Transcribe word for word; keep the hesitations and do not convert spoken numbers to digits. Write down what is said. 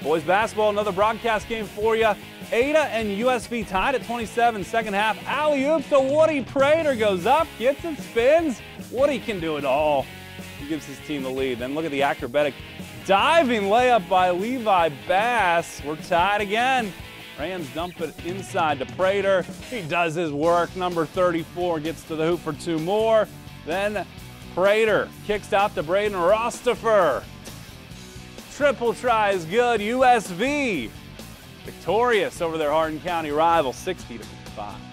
Boys basketball, another broadcast game for you. Ada and U S V tied at twenty-seven, second half. Alley-oop to Woody Prater, goes up, gets it, spins. Woody can do it all. He gives his team the lead. Then look at the acrobatic diving layup by Levi Bass. We're tied again. Rams dump it inside to Prater. He does his work. Number thirty-four gets to the hoop for two more. Then Prater kicks out to Braden Rostifer. Triple try is good. U S V victorious over their Hardin County rival, sixty to fifty-five.